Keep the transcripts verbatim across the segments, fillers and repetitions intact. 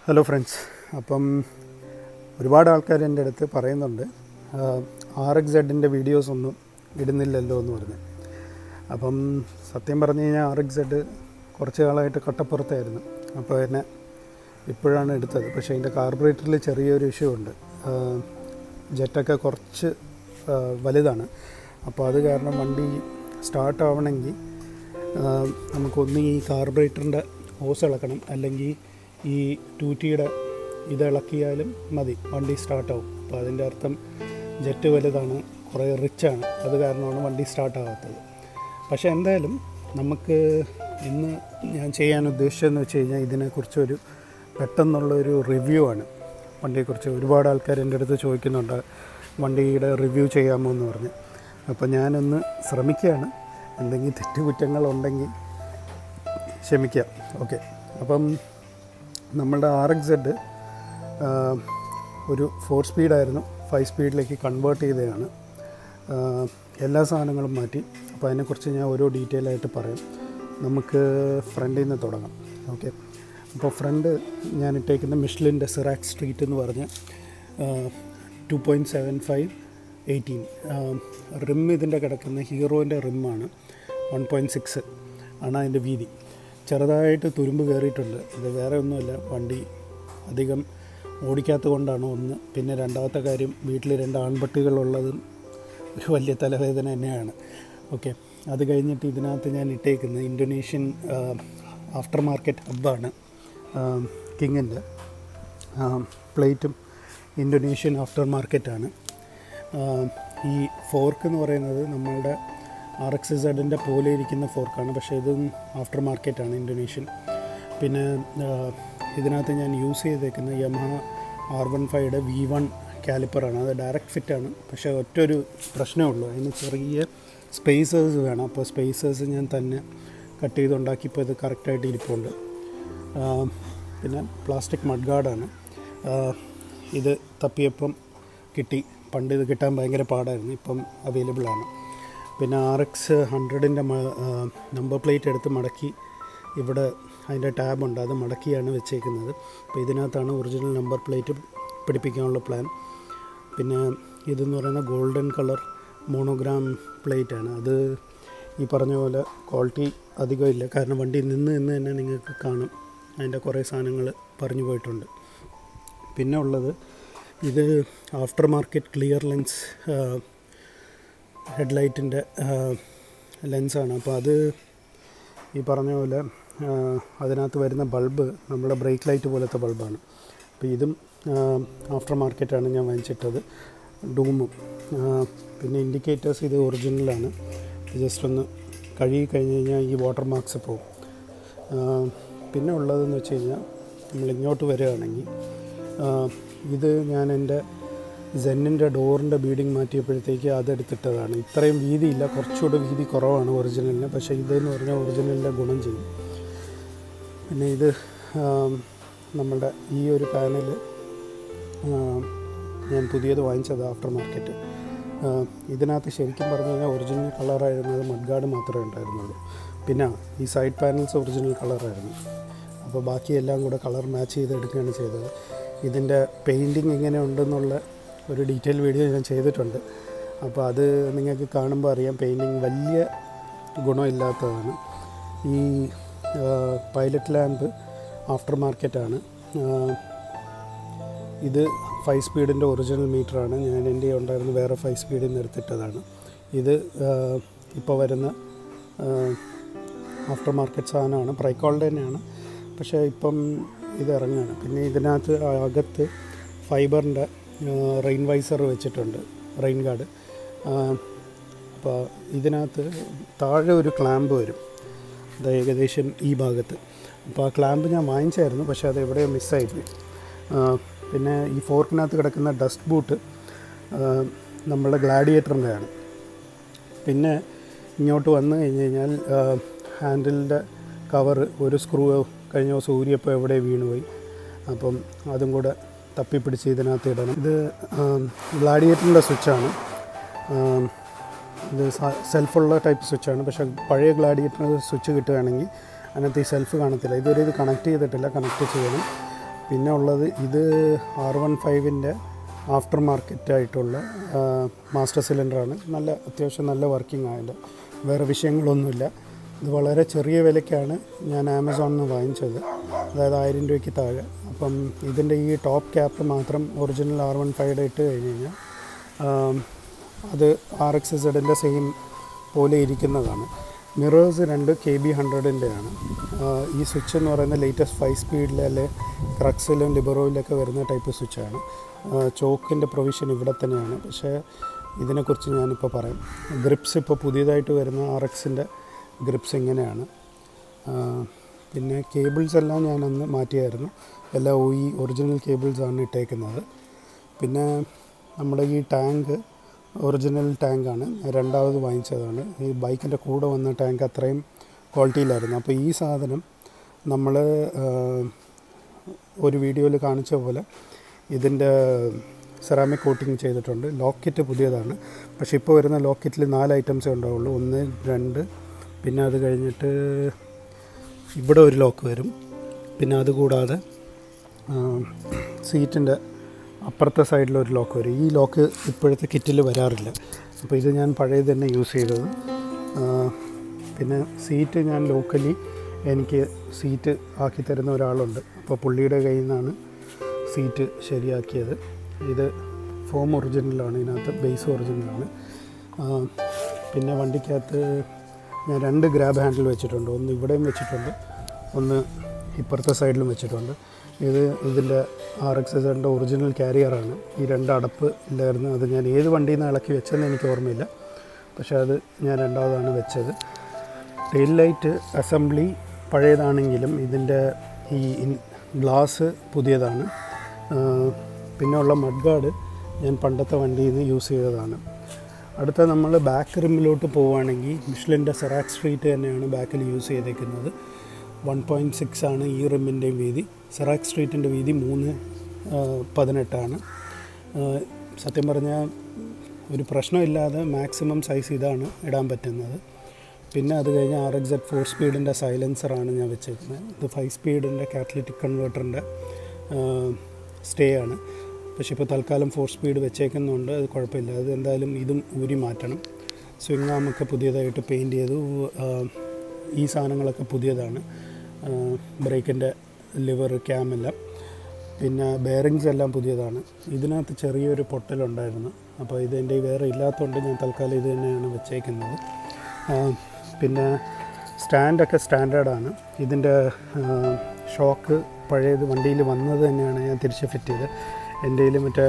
Hello friends. അപ്പം ഒരുപാട് ആൾക്കാർ എൻ്റെ അടുത്ത് പറയുന്നുണ്ട് R X Z ന്റെ വീഡിയോസ് ഒന്നും ഇടുന്നില്ലല്ലോ എന്ന് പറഞ്ഞു. അപ്പം സത്യം പറഞ്ഞു കഴിഞ്ഞാൽ R X Z കുറച്ച് കാലമായിട്ട് കട്ടപ്പുറത്തായിരുന്നു. അപ്പോൾ എന്നെ ഇപ്പോഴാണ് എടുത്തത്. പക്ഷേ അതിൻ്റെ കാർബറേറ്ററിൽ ചെറിയൊരു ഇഷ്യൂ ഉണ്ട്. ജെറ്റൊക്കെ കുറച്ച് വലുതാണ്. അപ്പോൾ അത് കാരണം വണ്ടി സ്റ്റാർട്ട് ആവണമെങ്കിൽ നമുക്കൊന്ന് ഈ കാർബറേറ്ററിൻ്റെ ഹോസ് ഇളക്കണം, അല്ലെങ്കിൽ ഈ ടൂറ്റിയുടെ ഇത് ഇളക്കിയാലും മതി, വണ്ടി സ്റ്റാർട്ടാവും. അപ്പോൾ അതിൻ്റെ അർത്ഥം ജെറ്റ് വലുതാണ്, കുറേ റിച്ചാണ്, അത് കാരണമാണ് വണ്ടി സ്റ്റാർട്ടാകാത്തത്. പക്ഷേ എന്തായാലും നമുക്ക് ഇന്ന് ഞാൻ ചെയ്യാൻ ഉദ്ദേശിച്ചതെന്ന് വെച്ച് കഴിഞ്ഞാൽ ഇതിനെക്കുറിച്ചൊരു പെട്ടെന്നുള്ളൊരു റിവ്യൂ ആണ്. വണ്ടിയെക്കുറിച്ച് ഒരുപാട് ആൾക്കാർ എൻ്റെ അടുത്ത് ചോദിക്കുന്നുണ്ട് വണ്ടിയുടെ റിവ്യൂ ചെയ്യാമോ എന്ന് പറഞ്ഞ്. അപ്പോൾ ഞാനൊന്ന് ശ്രമിക്കുകയാണ്. എന്തെങ്കിലും തെറ്റുകുറ്റങ്ങളുണ്ടെങ്കിൽ ക്ഷമിക്കാം. ഓക്കെ, അപ്പം നമ്മളുടെ R X Z ഒരു ഫോർ സ്പീഡായിരുന്നു, ഫൈവ് സ്പീഡിലേക്ക് കൺവേർട്ട് ചെയ്തതാണ്. എല്ലാ സാധനങ്ങളും മാറ്റി. അപ്പോൾ അതിനെക്കുറിച്ച് ഞാൻ ഓരോ ഡീറ്റെയിൽ ആയിട്ട് പറയാം. നമുക്ക് ഫ്രണ്ടിൽ നിന്ന് തുടങ്ങാം. ഓക്കെ, അപ്പോൾ ഫ്രണ്ട് ഞാൻ ഇട്ടേക്കുന്ന മിഷ്ലിൻ്റെ സിറാക്സ് സ്ട്രീറ്റ് എന്ന് പറഞ്ഞ് two point seven five eighteen rim ഇതിൻ്റെ കിടക്കുന്ന ഹീറോൻ്റെ റിമ്മാണ്. വൺ പോയിൻറ്റ് സിക്സ് ആണ് അതിൻ്റെ വീതി. ചെറുതായിട്ട് തുരുമ്പ് കയറിയിട്ടുണ്ട്. ഇത് വേറെ ഒന്നുമല്ല, വണ്ടി അധികം ഓടിക്കാത്തത് കൊണ്ടാണ് ഒന്ന്. പിന്നെ രണ്ടാമത്തെ കാര്യം, വീട്ടിൽ രണ്ട് ആൺപട്ടികളുള്ളതും ഒരു വലിയ തലവേദന തന്നെയാണ്. ഓക്കെ, അത് കഴിഞ്ഞിട്ട് ഇതിനകത്ത് ഞാൻ ഇട്ടേക്കുന്നത് ഇന്തോനേഷ്യൻ ആഫ്റ്റർ മാർക്കറ്റ് ഹബ്ബാണ്. കിങ്ങിൻ്റെ പ്ലേറ്റും ഇന്തോനേഷ്യൻ ആഫ്റ്റർ മാർക്കറ്റാണ്. ഈ ഫോർക്ക് എന്ന് പറയുന്നത് നമ്മളുടെ R X Z ൻ്റെ പോലെ ഇരിക്കുന്ന ഫോർക്കാണ്, പക്ഷേ ഇതും ആഫ്റ്റർ മാർക്കറ്റാണ്, ഇന്തോനേഷ്യൻ. പിന്നെ ഇതിനകത്ത് ഞാൻ യൂസ് ചെയ്തേക്കുന്ന യമഹ ആർ വൺ ഫൈവയുടെ വി വൺ കാലിപ്പറാണ്. അത് ഡയറക്റ്റ് ഫിറ്റാണ്. പക്ഷേ ഒറ്റൊരു പ്രശ്നമേ ഉള്ളൂ, അതിന് ചെറിയ സ്പേസേഴ്സ് വേണം. അപ്പോൾ സ്പേസേഴ്സ് ഞാൻ തന്നെ കട്ട് ചെയ്തുണ്ടാക്കിയപ്പോൾ ഇത് കറക്റ്റായിട്ട് ഇരിപ്പുണ്ട്. പിന്നെ പ്ലാസ്റ്റിക് മഡ് ഗാർഡാണ്. ഇത് തപ്പിയപ്പം കിട്ടി. പണ്ട് ഇത് കിട്ടാൻ ഭയങ്കര പാടായിരുന്നു, ഇപ്പം അവൈലബിളാണ്. പിന്നെ ആർ എക്സ് ഹൺഡ്രഡിൻ്റെ നമ്പർ പ്ലേറ്റ് എടുത്ത് മടക്കി ഇവിടെ അതിൻ്റെ ടാബുണ്ട്, അത് മടക്കിയാണ് വെച്ചേക്കുന്നത്. അപ്പോൾ ഇതിനകത്താണ് ഒറിജിനൽ നമ്പർ പ്ലേറ്റ് പിടിപ്പിക്കാനുള്ള പ്ലാൻ. പിന്നെ ഇതെന്ന് പറയുന്ന ഗോൾഡൻ കളർ മോണോഗ്രാം പ്ലേറ്റാണ്. അത് ഈ പറഞ്ഞ പോലെ ക്വാളിറ്റി അധികം ഇല്ല, കാരണം വണ്ടി നിന്ന് നിന്ന് തന്നെ നിങ്ങൾക്ക് കാണും അതിൻ്റെ കുറേ സാധനങ്ങൾ പറഞ്ഞു പോയിട്ടുണ്ട്. പിന്നെ ഉള്ളത് ഇത് ആഫ്റ്റർ മാർക്കറ്റ് ക്ലിയർ ലെൻസ് ഹെഡ്ലൈറ്റിൻ്റെ ലെൻസാണ്. അപ്പോൾ അത് ഈ പറഞ്ഞ പോലെ അതിനകത്ത് വരുന്ന ബൾബ് നമ്മുടെ ബ്രേക്ക് ലൈറ്റ് പോലത്തെ ബൾബാണ്. അപ്പോൾ ഇതും ആഫ്റ്റർ മാർക്കറ്റാണ് ഞാൻ വാങ്ങിച്ചിട്ടത്, ഡൂമും. പിന്നെ ഇൻഡിക്കേറ്റേഴ്സ് ഇത് ഒറിജിനലാണ്. ജസ്റ്റ് ഒന്ന് കഴുകി കഴിഞ്ഞ് കഴിഞ്ഞാൽ ഈ വാട്ടർ മാർക്സ് പോകും. പിന്നെ ഉള്ളതെന്ന് വെച്ച് കഴിഞ്ഞാൽ നമ്മളിങ്ങോട്ട് വരികയാണെങ്കിൽ ഇത് ഞാൻ എൻ്റെ സെന്നിൻ്റെ ഡോറിൻ്റെ ബീഡിങ് മാറ്റിയപ്പോഴത്തേക്ക് അതെടുത്തിട്ടതാണ്. ഇത്രയും വീതിയില്ല, കുറച്ചുകൂടെ വീതി കുറവാണ് ഒറിജിനലിന്. പക്ഷേ ഇതെന്ന് പറഞ്ഞാൽ ഒറിജിനലിൻ്റെ ഗുണം ചെയ്യും. പിന്നെ ഇത് നമ്മളുടെ ഈ ഒരു പാനൽ ഞാൻ പുതിയത് വാങ്ങിച്ചത് ആഫ്റ്റർ മാർക്കറ്റ്. ഇതിനകത്ത് ശരിക്കും പറഞ്ഞു കഴിഞ്ഞാൽ ഒറിജിനൽ കളറായിരുന്നത് മഡ് ഗാർഡ് മാത്രമേ ഉണ്ടായിരുന്നുള്ളൂ. പിന്നെ ഈ സൈഡ് പാനൽസ് ഒറിജിനൽ കളറായിരുന്നു. അപ്പോൾ ബാക്കിയെല്ലാം കൂടെ കളർ മാച്ച് ചെയ്തെടുക്കുകയാണ് ചെയ്തത്. ഇതിൻ്റെ പെയിൻറ്റിങ് എങ്ങനെ ഉണ്ടെന്നുള്ള ഒരു ഡീറ്റെയിൽ വീഡിയോ ഞാൻ ചെയ്തിട്ടുണ്ട്. അപ്പോൾ അത് നിങ്ങൾക്ക് കാണുമ്പോൾ അറിയാം, പെയിൻറ്റിങ് വലിയ ഗുണമില്ലാത്തതാണ്. ഈ പൈലറ്റ് ലാമ്പ് ആഫ്റ്റർ മാർക്കറ്റാണ്. ഇത് ഫൈവ് സ്പീഡിൻ്റെ ഒറിജിനൽ മീറ്ററാണ്. ഞാൻ എൻ്റെ ഉണ്ടായിരുന്ന വേറെ ഫൈവ് സ്പീഡിൽ നിന്ന് എടുത്തിട്ടതാണ്. ഇത് ഇപ്പോൾ വരുന്ന ആഫ്റ്റർ മാർക്കറ്റ് സാധനമാണ്, പ്രൈക്കോളുടെ തന്നെയാണ്. പക്ഷേ ഇപ്പം ഇത് ഇറങ്ങുകയാണ്. പിന്നെ ഇതിനകത്ത് അകത്ത് ഫൈബറിൻ്റെ റെയിൻ വൈസർ വെച്ചിട്ടുണ്ട്, റെയിൻ ഗാർഡ്. അപ്പോൾ ഇതിനകത്ത് താഴെ ഒരു ക്ലാമ്പ് വരും, അത് ഏകദേശം ഈ ഭാഗത്ത്. അപ്പോൾ ആ ക്ലാമ്പ് ഞാൻ വാങ്ങിച്ചായിരുന്നു, പക്ഷേ അത് എവിടെയോ മിസ്സായിപ്പോയി. പിന്നെ ഈ ഫോർക്കിനകത്ത് കിടക്കുന്ന ഡസ്റ്റ് ബൂട്ട് നമ്മളുടെ ഗ്ലാഡിയേറ്ററിൻ്റെയാണ്. പിന്നെ ഇങ്ങോട്ട് വന്നു കഴിഞ്ഞ് കഴിഞ്ഞാൽ ഹാൻഡിലിൻ്റെ കവറ് ഒരു സ്ക്രൂ കഴിഞ്ഞ ദിവസം ഊരിയപ്പോൾ എവിടെ വീണുപോയി. അപ്പം അതും കൂടെ തപ്പിപ്പിടിച്ച് ഇതിനകത്ത് ഇടണം. ഇത് ഗ്ലാഡിയേറ്ററിൻ്റെ സ്വിച്ചാണ്. ഇത് സെൽഫുള്ള ടൈപ്പ് സ്വിച്ചാണ്. പക്ഷേ പഴയ ഗ്ലാഡിയേറ്ററിന് സ്വിച്ച് കിട്ടുകയാണെങ്കിൽ അതിനകത്ത് ഈ സെൽഫ് കാണത്തില്ല. ഇതുവരെ ഇത് കണക്ട് ചെയ്തിട്ടില്ല, കണക്ട് ചെയ്യണം. പിന്നെ ഉള്ളത് ഇത് ആർ വൺ ഫൈവിൻ്റെ ആഫ്റ്റർ മാർക്കറ്റായിട്ടുള്ള മാസ്റ്റർ സിലിണ്ടറാണ്. നല്ല അത്യാവശ്യം നല്ല വർക്കിംഗ് ആയതിൻ്റെ വേറെ വിഷയങ്ങളൊന്നുമില്ല. ഇത് വളരെ ചെറിയ വിലയ്ക്കാണ് ഞാൻ ആമസോണിൽ നിന്ന് വാങ്ങിച്ചത്, അതായത് ആയിരം രൂപയ്ക്ക് താഴെ. അപ്പം ഇതിൻ്റെ ഈ ടോപ്പ് ക്യാപ്പ് മാത്രം ഒറിജിനൽ ആർ വൺ ഫൈവ് ഇട്ട് കഴിഞ്ഞ് കഴിഞ്ഞാൽ അത് ആർ എക്സ് സെഡിൻ്റെ സെയിം പോലെ ഇരിക്കുന്നതാണ്. മിറേഴ്സ് രണ്ട് കെ ബി ഹൺഡ്രഡിൻ്റെ ആണ്. ഈ സ്വിച്ച് എന്ന് പറയുന്നത് ലേറ്റസ്റ്റ് ഫൈവ് സ്പീഡിലെ അല്ലെ ക്രക്സിലും ലിബറോയിലൊക്കെ വരുന്ന ടൈപ്പ് സ്വിച്ചാണ്. ചോക്കിൻ്റെ പ്രൊവിഷൻ ഇവിടെ തന്നെയാണ്. പക്ഷേ ഇതിനെക്കുറിച്ച് ഞാനിപ്പോൾ പറയാം. ഗ്രിപ്സ് ഇപ്പോൾ പുതിയതായിട്ട് വരുന്ന ആർ എക്സിൻ്റെ ഗ്രിപ്സ് ഇങ്ങനെയാണ്. പിന്നെ കേബിൾസ് എല്ലാം ഞാനന്ന് മാറ്റിയായിരുന്നു. എല്ലാം ഒ ഇ ഒറിജിനൽ കേബിൾസാണ് ഇട്ടേക്കുന്നത്. പിന്നെ നമ്മുടെ ഈ ടാങ്ക് ഒറിജിനൽ ടാങ്കാണ്, രണ്ടാമത് വാങ്ങിച്ചതാണ്. ഈ ബൈക്കിൻ്റെ കൂടെ വന്ന ടാങ്ക് അത്രയും ക്വാളിറ്റിയിലായിരുന്നു. അപ്പോൾ ഈ സാധനം നമ്മൾ ഒരു വീഡിയോയിൽ കാണിച്ച പോലെ ഇതിൻ്റെ സെറാമിക് കോട്ടിങ് ചെയ്തിട്ടുണ്ട്. ലോക്കറ്റ് പുതിയതാണ്, പക്ഷേ ഇപ്പോൾ വരുന്ന ലോക്കറ്റിൽ നാല് ഐറ്റംസേ ഉണ്ടാവുള്ളൂ. ഒന്ന് രണ്ട്, പിന്നെ അത് കഴിഞ്ഞിട്ട് ഇവിടെ ഒരു ലോക്ക് വരും. പിന്നെ അതുകൂടാതെ സീറ്റിൻ്റെ അപ്പുറത്തെ സൈഡിലൊരു ലോക്ക് വരും. ഈ ലോക്ക് ഇപ്പോഴത്തെ കിറ്റിൽ വരാറില്ല. അപ്പോൾ ഇത് ഞാൻ പഴയത് തന്നെ യൂസ് ചെയ്തത്. പിന്നെ സീറ്റ് ഞാൻ ലോക്കലി എനിക്ക് സീറ്റ് ആക്കി തരുന്ന ഒരാളുണ്ട്. അപ്പോൾ പുള്ളിയുടെ കയ്യിൽ നിന്നാണ് സീറ്റ് ശരിയാക്കിയത്. ഇത് ഫോം ഒറിജിനലാണ്, ഇതിനകത്ത് ബേസ് ഒറിജിനലാണ്. പിന്നെ വണ്ടിക്കകത്ത് ഞാൻ രണ്ട് ഗ്രാബ് ഹാൻഡിൽ വെച്ചിട്ടുണ്ട്. ഒന്ന് ഇവിടെയും വെച്ചിട്ടുണ്ട്, ഒന്ന് ഇപ്പുറത്തെ സൈഡിലും വെച്ചിട്ടുണ്ട്. ഇത് ഇതിൻ്റെ ആർ എക്സ് സെഡിൻ്റെ ഒറിജിനൽ ക്യാരിയറാണ്. ഈ രണ്ട് അടപ്പ് ഇല്ലായിരുന്നു. അത് ഞാൻ ഏത് വണ്ടിയിൽ നിന്ന് ഇളക്കി വെച്ചതെന്ന് എനിക്ക് ഓർമ്മയില്ല, പക്ഷേ അത് ഞാൻ രണ്ടാമതാണ് വെച്ചത്. ടെയിൽ ലൈറ്റ് അസംബ്ലി പഴയതാണെങ്കിലും ഇതിൻ്റെ ഈ ഗ്ലാസ് പുതിയതാണ്. പിന്നെ ഉള്ള മഡ് ഗാർഡ് ഞാൻ പണ്ടത്തെ വണ്ടിയിൽ നിന്ന് യൂസ് ചെയ്തതാണ്. അടുത്ത നമ്മൾ ബാക്ക് റിമ്മിലോട്ട് പോവുകയാണെങ്കിൽ മിഷ്ലിൻ്റെ സെറാക് സ്ട്രീറ്റ് തന്നെയാണ് ബാക്കിൽ യൂസ് ചെയ്തേക്കുന്നത്. വൺ പോയിൻറ്റ് സിക്സ് ആണ് ഈ റിമ്മിൻ്റെയും വീതി. സെറാക് സ്ട്രീറ്റിൻ്റെ വീതി മൂന്ന് പതിനെട്ടാണ്. സത്യം പറഞ്ഞാൽ ഒരു പ്രശ്നമില്ലാതെ മാക്സിമം സൈസ് ഇതാണ് ഇടാൻ പറ്റുന്നത്. പിന്നെ അത് കഴിഞ്ഞ് ആർ എക്സ് സെഡ് ഫോർ സ്പീഡിൻ്റെ സൈലൻസറാണ് ഞാൻ വെച്ചേക്കുന്നത്. ഇത് ഫൈവ് സ്പീഡിൻ്റെ കാറ്റലിറ്റിക് കൺവേർട്ടറിൻ്റെ സ്റ്റേ ആണ്. പക്ഷേ ഇപ്പോൾ തൽക്കാലം ഫോർ സ്പീഡ് വെച്ചേക്കുന്നുണ്ട്, അത് കുഴപ്പമില്ല. അത് എന്തായാലും ഇതും ഊരി മാറ്റണം. സ്വിംഗ് ആമൊക്കെ പുതിയതായിട്ട് പെയിൻറ്റ് ചെയ്തു. ഈ സാധനങ്ങളൊക്കെ പുതിയതാണ്. ബ്രേക്കിൻ്റെ ലിവർ, ക്യാമെല്ലാം. പിന്നെ ബെയറിങ്സ് എല്ലാം പുതിയതാണ്. ഇതിനകത്ത് ചെറിയൊരു പൊട്ടലുണ്ടായിരുന്നു, അപ്പോൾ ഇതെൻ്റെ വേറെ ഇല്ലാത്തതുകൊണ്ട് ഞാൻ തൽക്കാലം ഇത് തന്നെയാണ് വെച്ചേക്കുന്നത്. പിന്നെ സ്റ്റാൻഡൊക്കെ സ്റ്റാൻഡേർഡാണ്. ഇതിൻ്റെ ഷോക്ക് പഴയത് വണ്ടിയിൽ വന്നത് തന്നെയാണ് ഞാൻ തിരിച്ച് ഫിറ്റ് ചെയ്തത്. എൻ്റെ കയ്യിൽ മറ്റേ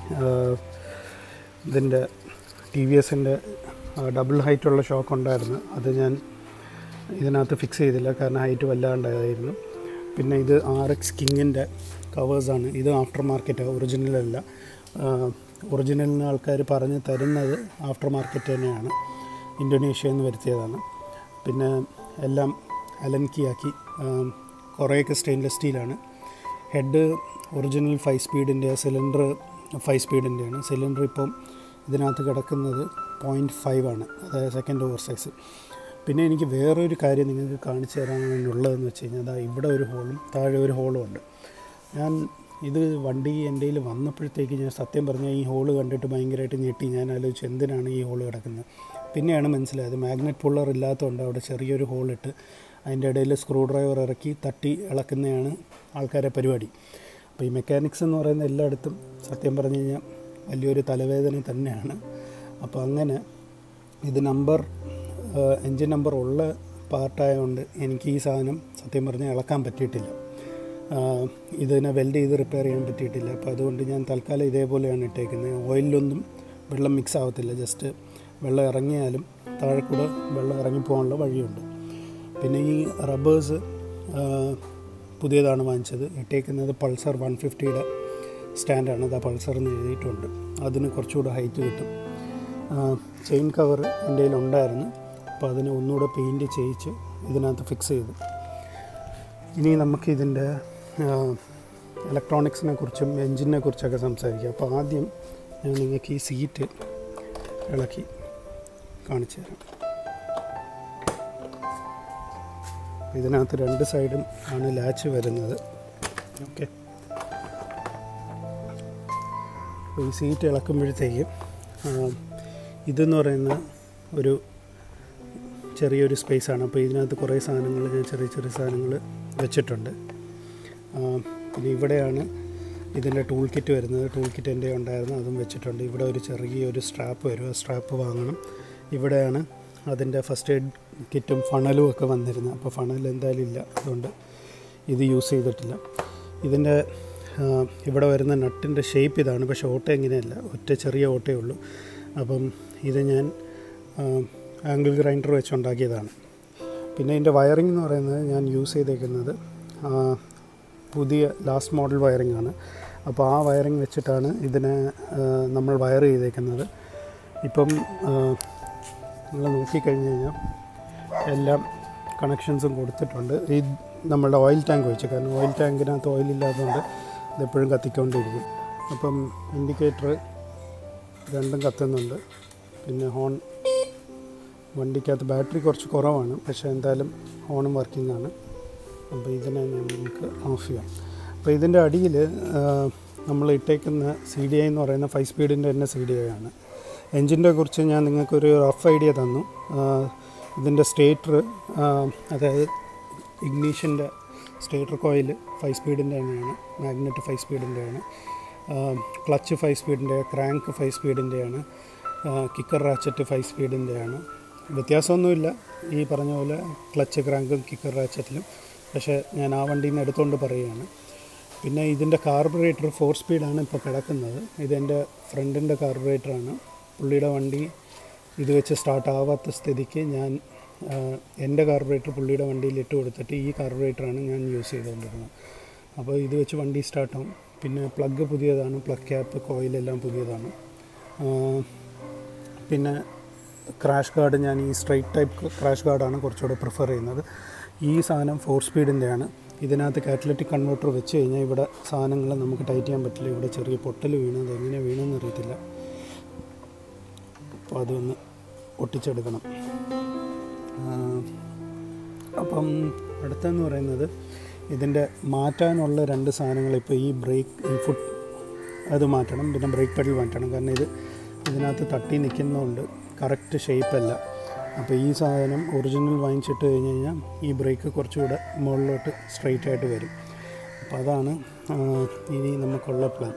ഇതിൻ്റെ ടി വി എസിൻ്റെ ഡബിൾ ഹൈറ്റുള്ള ഷോക്ക് ഉണ്ടായിരുന്നു. അത് ഞാൻ ഇതിനകത്ത് ഫിക്സ് ചെയ്തില്ല, കാരണം ഹൈറ്റ് വല്ലാണ്ടായിരുന്നു. പിന്നെ ഇത് ആർ എക്സ് കിങ്ങിൻ്റെ കവേഴ്സാണ്. ഇത് ആഫ്റ്റർ മാർക്കറ്റാണ്, ഒറിജിനലല്ല. ഒറിജിനലിന് ആൾക്കാർ പറഞ്ഞ് തരുന്നത് ആഫ്റ്റർ മാർക്കറ്റ് തന്നെയാണ്, ഇന്തോനേഷ്യയിൽ നിന്ന് വരുത്തിയതാണ്. പിന്നെ എല്ലാം അലൻകിയാക്കി, കുറേയൊക്കെ സ്റ്റെയിൻലെസ് സ്റ്റീലാണ്. ഹെഡ് ഒറിജിനൽ ഫൈവ് സ്പീഡിൻ്റെ, സിലിണ്ടർ ഫൈവ് സ്പീഡിൻ്റെയാണ്. സിലിണ്ടർ ഇപ്പം ഇതിനകത്ത് കിടക്കുന്നത് പോയിൻറ്റ് ഫൈവ് ആണ്, അതായത് സെക്കൻഡ് ഓവർ സൈസ്. പിന്നെ എനിക്ക് വേറൊരു കാര്യം നിങ്ങൾക്ക് കാണിച്ചു തരാനുള്ളതെന്ന് വെച്ച് കഴിഞ്ഞാൽ അതാ ഇവിടെ ഒരു ഹോളും താഴെ ഒരു ഹോളും ഉണ്ട്. ഞാൻ ഇത് വണ്ടി എൻ്റെ കയ്യിൽ വന്നപ്പോഴത്തേക്ക് ഞാൻ സത്യം പറഞ്ഞാൽ ഈ ഹോള് കണ്ടിട്ട് ഭയങ്കരമായിട്ട് ഞെട്ടി. ഞാൻ ആലോചിച്ചു എന്തിനാണ് ഈ ഹോള് കിടക്കുന്നത്. പിന്നെയാണ് മനസ്സിലായത് മാഗ്നറ്റ് പുള്ളർ ഇല്ലാത്തതുകൊണ്ട് അവിടെ ചെറിയൊരു ഹോളിട്ട് അതിൻ്റെ ഇടയിൽ സ്ക്രൂ ഡ്രൈവർ ഇറക്കി തട്ടി ഇളക്കുന്നതാണ് ആൾക്കാരെ പരിപാടി. അപ്പോൾ ഈ മെക്കാനിക്സ് എന്ന് പറയുന്ന എല്ലായിടത്തും സത്യം പറഞ്ഞു കഴിഞ്ഞാൽ വലിയൊരു തലവേദന തന്നെയാണ്. അപ്പോൾ അങ്ങനെ ഇത് നമ്പർ എൻജിൻ നമ്പർ ഉള്ള പാർട്ടായതുകൊണ്ട് എനിക്ക് ഈ സാധനം സത്യം പറഞ്ഞാൽ ഇളക്കാൻ പറ്റിയിട്ടില്ല. ഇതിനെ വെൽഡ് ചെയ്ത് റിപ്പയർ ചെയ്യാൻ പറ്റിയിട്ടില്ല. അപ്പോൾ അതുകൊണ്ട് ഞാൻ തൽക്കാലം ഇതേപോലെയാണ് ഇട്ടേക്കുന്നത്. ഓയിലൊന്നും വെള്ളം മിക്സ് ആവത്തില്ല, ജസ്റ്റ് വെള്ളം ഇറങ്ങിയാലും താഴെ കൂടെ വെള്ളം ഇറങ്ങിപ്പോകാനുള്ള വഴിയുണ്ട്. പിന്നെ ഈ റബ്ബേഴ്സ് പുതിയതാണ് വാങ്ങിച്ചത്. ഇട്ടേക്കുന്നത് പൾസർ വൺ ഫിഫ്റ്റിയുടെ സ്റ്റാൻഡാണ്. അത് ആ പൾസർ എന്ന് എഴുതിയിട്ടുണ്ട്. അതിന് കുറച്ചുകൂടെ ഹൈറ്റ് കിട്ടും. ചെയിൻ കവർ എൻ്റെ കയ്യിലുണ്ടായിരുന്നു, അപ്പോൾ അതിനെ ഒന്നുകൂടെ പെയിൻറ്റ് ചെയ്യിച്ച് ഇതിനകത്ത് ഫിക്സ് ചെയ്തു. ഇനി നമുക്ക് ഇതിൻ്റെ ഇലക്ട്രോണിക്സിനെ കുറിച്ചും എൻജിനെ കുറിച്ചൊക്കെ സംസാരിക്കാം. അപ്പോൾ ആദ്യം ഞാൻ നിങ്ങൾക്ക് ഈ സീറ്റ് ഇളക്കി കാണിച്ചു തരാം. ഇതിനകത്ത് രണ്ട് സൈഡും ആണ് ലാച്ച് വരുന്നത്. ഓക്കെ, അപ്പോൾ ഈ സീറ്റ് ഇളക്കുമ്പോഴത്തേക്ക് ഇതെന്ന് പറയുന്ന ഒരു ചെറിയൊരു സ്പേസാണ്. അപ്പോൾ ഇതിനകത്ത് കുറേ സാധനങ്ങൾ ഞാൻ ചെറിയ ചെറിയ സാധനങ്ങൾ വെച്ചിട്ടുണ്ട്. പിന്നെ ഇവിടെയാണ് ഇതിൻ്റെ ടൂൾ കിറ്റ് വരുന്നത്. ടൂൾ കിറ്റ് എൻ്റെ ഉണ്ടായിരുന്നു, അതും വെച്ചിട്ടുണ്ട്. ഇവിടെ ഒരു ചെറിയൊരു സ്ട്രാപ്പ് വരും, ആ സ്ട്രാപ്പ് വാങ്ങണം. ഇവിടെയാണ് അതിൻ്റെ ഫസ്റ്റ് എയ്ഡ് കിറ്റും ഫണലും ഒക്കെ വന്നിരുന്നത്. അപ്പോൾ ഫണൽ എന്തായാലും ഇല്ല, അതുകൊണ്ട് ഇത് യൂസ് ചെയ്തിട്ടില്ല. ഇതിൻ്റെ ഇവിടെ വരുന്ന നട്ടിൻ്റെ ഷേപ്പ് ഇതാണ്, പക്ഷേ ഓട്ട ഇങ്ങനെയല്ല, ഒറ്റ ചെറിയ ഓട്ടയേ ഉള്ളൂ. അപ്പം ഇത് ഞാൻ ആംഗിൾ ഗ്രൈൻഡർ വെച്ചുണ്ടാക്കിയതാണ്. പിന്നെ ഇതിൻ്റെ വയറിംഗ് എന്ന് പറയുന്നത് ഞാൻ യൂസ് ചെയ്തേക്കുന്നത് പുതിയ ലാസ്റ്റ് മോഡൽ വയറിംഗ് ആണ്. അപ്പോൾ ആ വയറിംഗ് വെച്ചിട്ടാണ് ഇതിനെ നമ്മൾ വയർ ചെയ്തേക്കുന്നത്. ഇപ്പം നിങ്ങൾ നോക്കിക്കഴിഞ്ഞ് കഴിഞ്ഞാൽ എല്ലാം കണക്ഷൻസും കൊടുത്തിട്ടുണ്ട്. ഈ നമ്മളുടെ ഓയിൽ ടാങ്ക് വെച്ച്, കാരണം ഓയിൽ ടാങ്കിനകത്ത് ഓയിലില്ലാത്തതുകൊണ്ട് ഇതെപ്പോഴും കത്തിക്കൊണ്ടിരിക്കും. അപ്പം ഇൻഡിക്കേറ്റർ രണ്ടും കത്തുന്നുണ്ട്. പിന്നെ ഹോൺ, വണ്ടിക്കകത്ത് ബാറ്ററി കുറച്ച് കുറവാണ്, പക്ഷേ എന്തായാലും ഹോണും വർക്കിംഗ് ആണ്. അപ്പോൾ ഇതിനെ നമുക്ക് ഓഫ് ചെയ്യാം. അപ്പോൾ ഇതിൻ്റെ അടിയിൽ നമ്മൾ ഇട്ടേക്കുന്ന സി ഡി ഐ എന്ന് പറയുന്ന ഫൈവ് സ്പീഡിൻ്റെ തന്നെ സി ഡി ഐ ആണ്. എൻജിൻ്റെ കുറിച്ച് ഞാൻ നിങ്ങൾക്കൊരു റഫ് ഐഡിയ തന്നു. ഇതിൻ്റെ സ്റ്റേറ്റർ, അതായത് ഇഗ്നീഷൻ്റെ സ്റ്റേറ്റർ കോയിൽ ഫൈവ് സ്പീഡിൻ്റെ തന്നെയാണ്, മാഗ്നറ്റ് ഫൈവ് സ്പീഡിൻ്റെയാണ്, ക്ലച്ച് ഫൈവ് സ്പീഡിൻ്റെ, ക്രാങ്ക് ഫൈവ് സ്പീഡിൻ്റെയാണ്, കിക്കർ റാച്ചറ്റ് ഫൈവ് സ്പീഡിൻ്റെയാണ്. വ്യത്യാസമൊന്നുമില്ല ഈ പറഞ്ഞ പോലെ ക്ലച്ച് ക്രാങ്കും കിക്കർ റാച്ചറ്റിലും, പക്ഷേ ഞാൻ ആ വണ്ടിയിൽ നിന്ന് എടുത്തുകൊണ്ട് പറയുകയാണ്. പിന്നെ ഇതിൻ്റെ കാർബറേറ്റർ ഫോർ സ്പീഡാണ് ഇപ്പോൾ കിടക്കുന്നത്. ഇതെൻ്റെ ഫ്രണ്ടിൻ്റെ കാർബറേറ്ററാണ്. പുള്ളിയുടെ വണ്ടി ഇത് വെച്ച് സ്റ്റാർട്ട് ആവാത്ത സ്ഥിതിക്ക് ഞാൻ എൻ്റെ കാർബറേറ്റർ പുള്ളിയുടെ വണ്ടിയിൽ ഇട്ട് കൊടുത്തിട്ട് ഈ കാർബറേറ്ററാണ് ഞാൻ യൂസ് ചെയ്തുകൊണ്ടിരുന്നത്. അപ്പോൾ ഇത് വെച്ച് വണ്ടി സ്റ്റാർട്ടാവും. പിന്നെ പ്ലഗ് പുതിയതാണ്, പ്ലഗ് ക്യാപ്പ്, കോയിലെല്ലാം പുതിയതാണ്. പിന്നെ ക്രാഷ് ഗാർഡ് ഞാൻ ഈ സ്ട്രൈറ്റ് ടൈപ്പ് ക്രാഷ് ഗാർഡാണ് കുറച്ചുകൂടെ പ്രിഫർ ചെയ്യുന്നത്. ഈ സാധനം ഫോർ സ്പീഡിൻ്റെയാണ്. ഇതിനകത്ത് കാറ്റലറ്റിക് കൺവേർട്ടർ വെച്ച് കഴിഞ്ഞാൽ ഇവിടെ സാധനങ്ങൾ നമുക്ക് ടൈറ്റ് ചെയ്യാൻ പറ്റില്ല. ഇവിടെ ചെറിയ പൊട്ടൽ വീണത് എങ്ങനെ വീണെന്ന് അറിയത്തില്ല. അപ്പോൾ അതൊന്ന് ഒട്ടിച്ചെടുക്കണം. അപ്പം അടുത്തെന്ന് പറയുന്നത് ഇതിൻ്റെ മാറ്റാനുള്ള രണ്ട് സാധനങ്ങൾ. ഇപ്പോൾ ഈ ബ്രേക്ക്, ഈ ഫുട്ട് അത് മാറ്റണം, പിന്നെ ബ്രേക്ക് പെഡൽ മാറ്റണം. കാരണം ഇത് ഇതിനകത്ത് തട്ടി നിൽക്കുന്നതുകൊണ്ട് കറക്റ്റ് ഷേപ്പല്ല. അപ്പോൾ ഈ സാധനം ഒറിജിനൽ വാങ്ങിച്ചിട്ട് കഴിഞ്ഞ് കഴിഞ്ഞാൽ ഈ ബ്രേക്ക് കുറച്ചുകൂടെ മുകളിലോട്ട് സ്ട്രെയിറ്റ് ആയിട്ട് വരും. അപ്പോൾ അതാണ് ഇനി നമുക്കുള്ള പ്ലാൻ.